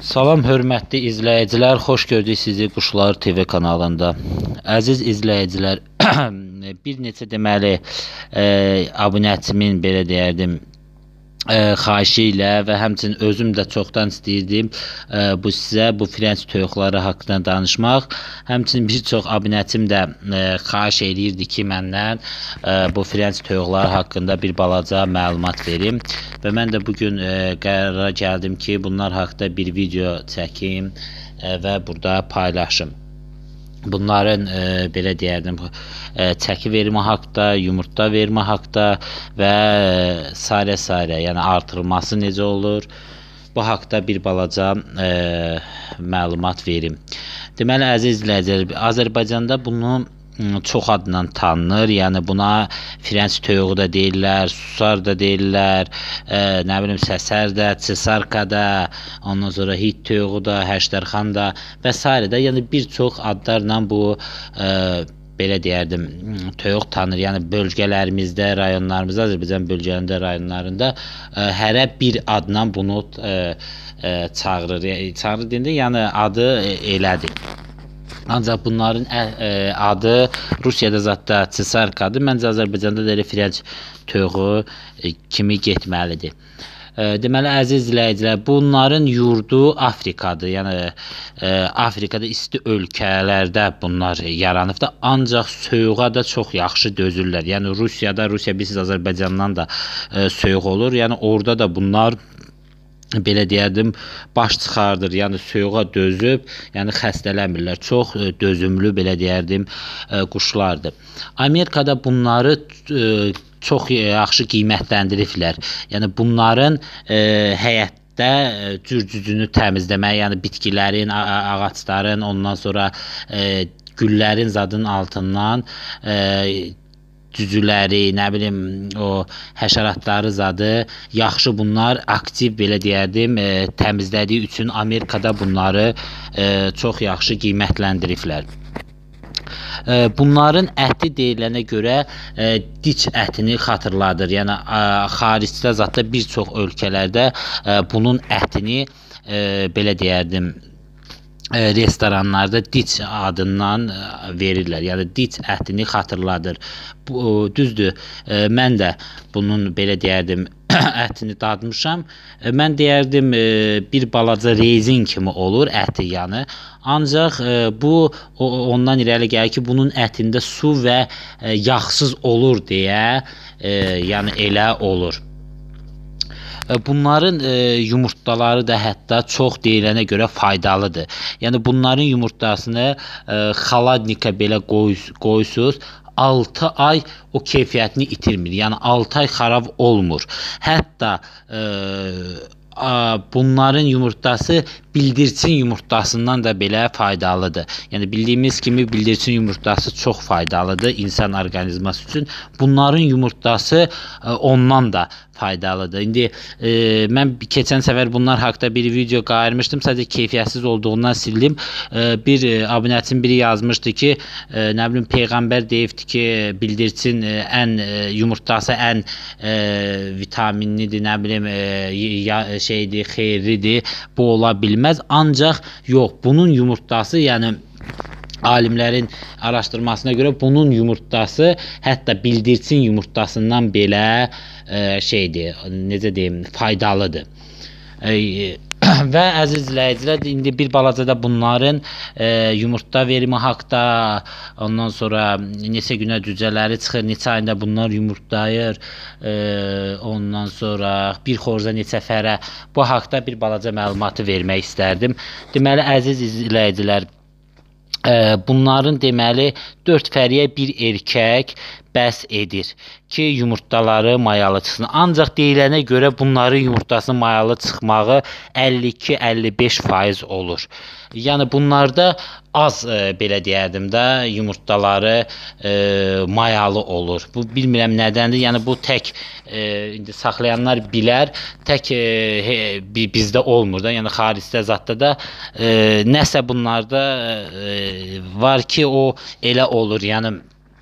Salam hörmətli izləyicilər, xoş gördük sizi Quşlar TV kanalında. Əziz izləyicilər, bir neçə deməli abunəçimin belə deyərdim xahişi ilə və həmçinin özüm də çoxdan istəyirdim sizə bu Frenç toyuqları haqqında danışmaq. Həmçinin bir çox abunəçim də xahiş eləyirdi ki, məndən bu Frenç toyuqları haqqında bir balaca məlumat verim. Və mən də bugün qərara gəldim ki, bunlar haqqında bir video çəkim və burada paylaşım. Bunların belə deyərdim çəki vermə haqqda, yumurta vermə haqqda və sairə, yəni artırılması necə olur, bu haqqda bir balaca məlumat verim. Deməli, əziz izləyicilər, Azərbaycanda bunu çox adla tanınır. Yəni buna Frenç toyuğu da deyirlər, susar da deyirlər, nə bilim səsər də, çesarka da, ondan sonra hit toyuğu da, həştərxan da və s. də. Yəni bir çox adlarla bu belə deyərdim toyuq tanır. Yəni bölgələrimizdə, rayonlarımızda, Azərbaycan bölgələrində, rayonlarında hərə bir adla bunu çağırır. Çağırır deyəndə, yəni adı elədir. Ancaq bunların adı Rusiyada zətdə çesarkadır. Məncə Azərbaycanda da elə Frenç toyuğu kimi getməlidir. Deməli, əziz izləyicilər, bunların yurdu Afrikadır. Yəni Afrikada isti ölkələrdə bunlar yaranıbdır. Ancaq soyuğa da çox yaxşı dözürlər. Yəni Rusiya bilirsiniz, Azərbaycandan da soyuq olur. Yəni orada da bunlar belə deyərdim, baş çıxardır, yəni soyuğa dözüb, yəni xəstələnmirlər. Çox dözümlü, belə deyərdim, quşlardır. Amerikada bunları çox yaxşı qiymətləndiriblər. Yəni bunların həyətdə cürcücünü təmizləmək, yəni bitkilərin, ağacların, ondan sonra güllərin zadının altından cücüləri, nə bilim, o həşəratları zadı yaxşı, bunlar aktiv, belə deyərdim, təmizlədiyi üçün Amerikada bunları çox yaxşı qiymətləndiriblər. Bunların əti deyilənə görə diç ətini xatırladır. Yəni xaricdə zətdə bir çox ölkələrdə bunun ətini belə deyərdim restoranlarda diç adından verirlər. Yəni diç ətini xatırladır. Düzdür, mən də bunun belə deyərdim ətini dadmışam. Mən deyərdim bir balaca rezin kimi olur əti, yəni. Ancaq bu ondan irəli gəlir ki, bunun ətində su və yağsız olur deyə, yəni elə olur. Bunların yumurtaları da hətta çox deyilənə görə faydalıdır. Yəni bunların yumurtasını xaladnika belə qoyusuz, 6 ay o keyfiyyətini itirmir. Yəni 6 ay xarab olmur. Hətta bunların yumurtası bildirçin yumurtasından da belə faydalıdır. Yəni bildiyimiz kimi bildirçin yumurtası çox faydalıdır insan orqanizması üçün. Bunların yumurtası ondan da faydalıdır. İndi mən keçən səfər bunlar haqqında bir video qayırmışdım. Sadəcə keyfiyyətsiz olduğundan sildim. Bir abunəçim biri yazmışdı ki, nə bilim, Peyğəmbər deyibdi ki, bildirçin yumurtası ən vitaminlidir, nə bilim, şeydir, xeyirlidir. Bu ola bilməz. Ancaq yox, bunun yumurtası, yəni alimlərin araşdırmasına görə bunun yumurtası hətta bildirçin yumurtasından belə şeydir, necə deyim, faydalıdır. Və əziz izləyicilər, indi bir balaca da bunların yumurta verimi haqqda, ondan sonra neçə günə cücələri çıxır, neçə ayında bunlar yumurtlayır, ondan sonra bir xorza neçə fərə, bu haqqda bir balaca məlumatı vermək istərdim. Deməli, əziz izləyicilər, bunların deməli 4 fəriyə bir erkək bəs edir ki, yumurtaları mayalı çıxsın. Ancaq deyilənə görə bunların yumurtasının mayalı çıxmağı 52-55% olur. Yəni bunlarda az, belə deyərdim də, yumurtaları mayalı olur. Bu bilmirəm nədəndir. Yəni bu tək indi saxlayanlar bilər, tək bizdə olmur da. Yəni xaricdə zətdə də nəsə bunlarda var ki, o elə olur. Yəni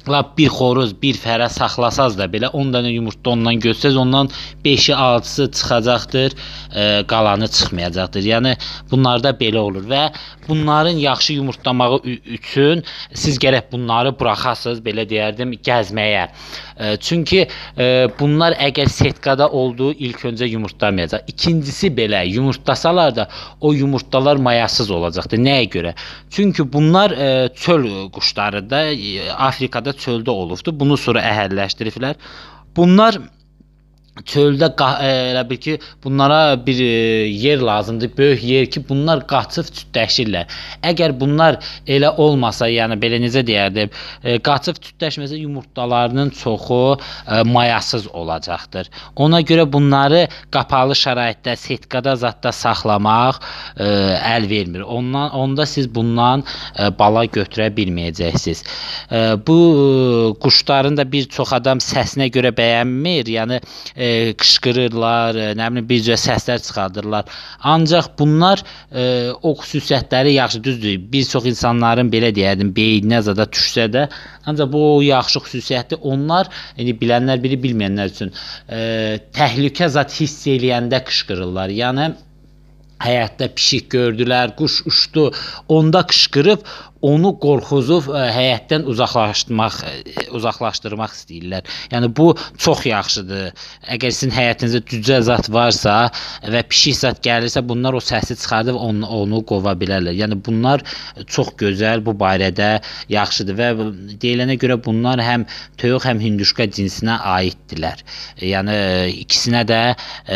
bir xoruz, bir fərə saxlasaz da belə 10 dənə yumurta ondan götürsəz, ondan 5-i 6-sı çıxacaqdır, qalanı çıxmayacaqdır. Yəni bunlarda belə olur və bunların yaxşı yumurtlamağı üçün siz gərək bunları buraxasınız, belə deyərdim, gəzməyə. Çünki bunlar əgər setkada olduğu ilk öncə yumurtlamayacaq. İkincisi belə yumurtlasalar da o yumurtalar mayasız olacaqdır. Nəyə görə? Çünki bunlar çöl quşlarıdır. Afrikada çöldə olubdur. Bunu sonra əhəlləşdiriblər. Bunlar çöldə elə bil ki, bunlara bir yer lazımdır, böyük yer ki, bunlar qaçıb çütləşirlər. Əgər bunlar elə olmasa, yəni belə necə deyərdim, qaçıb çütləşməsə yumurtalarının çoxu mayasız olacaqdır. Ona görə bunları qapalı şəraitdə, setkada zətdə saxlamaq əl vermir. Onda siz bundan bala götürə bilməyəcəksiniz. Bu quşların da bir çox adam səsinə görə bəyənmir, yəni qışqırırlar, nə bilim bir cür səslər çıxardırlar. Ancaq bunlar o xüsusiyyətləri yaxşı, düzdür. Bir çox insanların belə deyərdim, beyninə zada düşsə də, ancaq bu yaxşı xüsusiyyəti onlar, yəni bilənlər biri, bilməyənlər üçün təhlükə zad hiss eləyəndə qışqırırlar. Yəni həyətdə pişik gördülər, quş uçdu, onda qışqırıb onu qorxuzub həyətdən uzaqlaşdırmaq istəyirlər. Yəni bu çox yaxşıdır. Əgər sizin həyətinizdə cücə zat varsa və pişik zat gəlirsə, bunlar o səsi çıxardıb onu qova bilərlər. Yəni bunlar çox gözəl, bu barədə yaxşıdır və deyilənə görə bunlar həm toyuq, həm hinduşka cinsinə aiddirlər. Yəni ikisinə də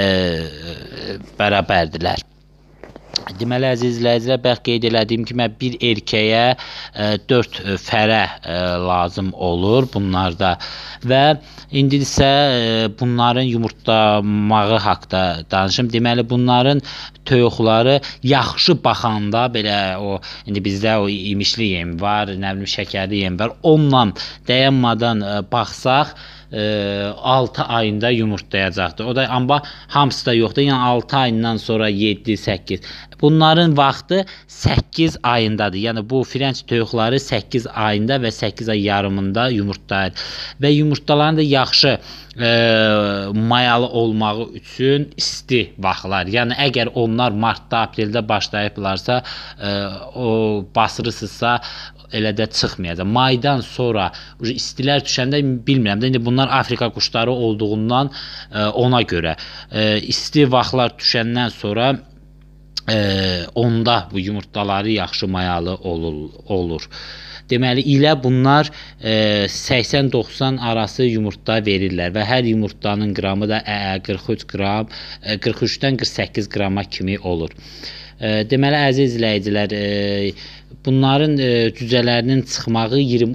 bərabərdilər. Deməli, əziz izləyicilər, bəlkə qeyd elədiyim kimi, bir erkəyə 4 fərə lazım olur bunlarda və indi isə bunların yumurtlamağı haqda danışım. Deməli, bunların toyuqları yaxşı baxanda, belə o, indi bizdə o imişli yem var, nə bilim şəkərli yem var, onunla dayanmadan baxsaq, 6 ayında yumurtlayacaqdır. O da amma hamısı da yoxdur. Yəni 6 ayından sonra 7-8. Bunların vaxtı 8 ayındadır. Yəni bu Frenç toyuqları 8 ayında və 8 ay yarımında yumurtlayır. Və yumurtaların da yaxşı mayalı olmağı üçün isti vaxtlar. Yəni əgər onlar martda, apreldə başlayıblarsa, o basırırsınızsa elə də çıxmayacaq. Maydan sonra istilər düşəndə bilmirəm də, indi bunlar Afrika quşları olduğundan ona görə isti vaxtlar düşəndən sonra onda bu yumurtaları yaxşı mayalı olur. Deməli, ilə bunlar 80-90 arası yumurta verirlər və hər yumurtanın qramı da 43 qram, 43-dən 48 qrama kimi olur. Deməli, əziz izləyicilər, bunların cücələrinin çıxmağı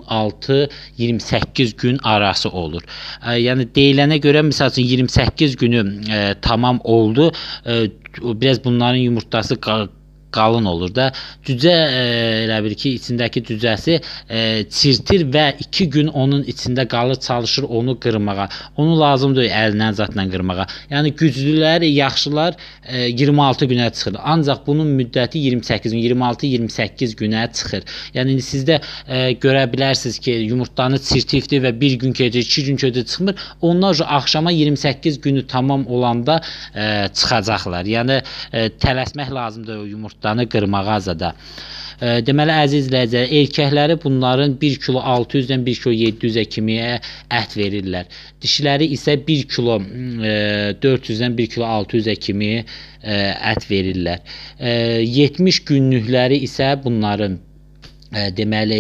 26-28 gün arası olur. Yəni deyilənə görə, məsəl üçün 28 günü tamam oldu, biraz bunların yumurtası qalın olur da. Cücə elə bil ki, içindəki cücəsi çirtir və 2 gün onun içində qalır, çalışır onu qırmağa. Onu lazımdır əlindən zatla qırmağa. Yəni güclülər, yaxşılar 26 günə çıxır. Ancaq bunun müddəti 28 gün, 26-28 günə çıxır. Yəni sizdə görə bilərsiniz ki, yumurtanı çirtibdir və 1 gün keçir, 2 gün keçir çıxmır. Onlar axşama 28 günü tamam olanda çıxacaqlar. Yəni tələsmək lazımdır o yumurtanı qırmağa azada. Deməli, əziz izləyicilər, erkəkləri bunların 1 kilo 600-dən 1 kilo 700-ə kimi ət verirlər. Dişiləri isə 1 kilo 400-dən 1 kilo 600-ə kimi ət verirlər. 70 günlükləri isə bunların deməli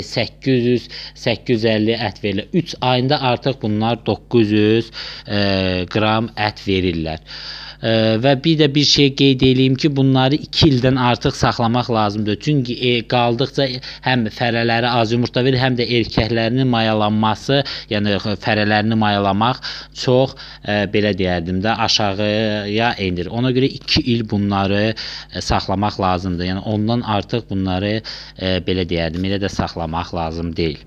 800-850 ət verilir. 3 ayında artıq bunlar 900 qram ət verirlər. Və bir də bir şey qeyd edeyim ki, bunları 2 ildən artıq saxlamaq lazımdır. Çünki qaldıqca həm fərələri az yumurta verir, həm də erkəklərinin mayalanması, yəni fərələrini mayalamaq çox belə deyərdim də aşağıya enir. Ona görə 2 il bunları saxlamaq lazımdır. Yəni ondan artıq bunları belə deyərdim, elə də saxlamaq lazım deyil.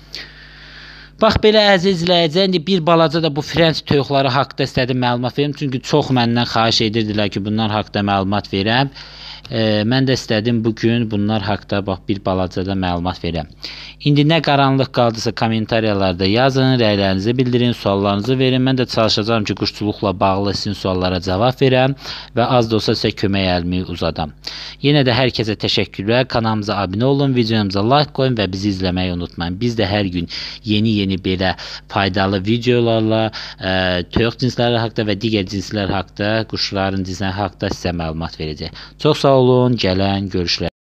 Bax, belə əziz izləyicilər, indi bir balaca da bu Frenç toyuqları haqda istədim məlumat verim. Çünki çox məndən xahiş edirdilər ki, bunlar haqda məlumat verəm. Mən də istədim bugün bunlar haqqında bax bir balaca da məlumat verəm. İndi nə qaranlıq qaldısa kommentariyalarda yazın, rəylərinizi bildirin, suallarınızı verin. Mən də çalışacağam ki, quşçuluqla bağlı sizin suallara cavab verəm və az da olsa sizə kömək əlimi uzadam. Yenə də hər kəsə təşəkkürlər. Kanalımıza abunə olun, videomuza like qoyun və bizi izləməyi unutmayın. Biz də hər gün yeni belə faydalı videolarla toyuq cinsləri haqqında və digər cinslər haqqında, quşların cinsləri haqqında sizə məlumat verəcək. Çox sağ olun, gələn görüşlər.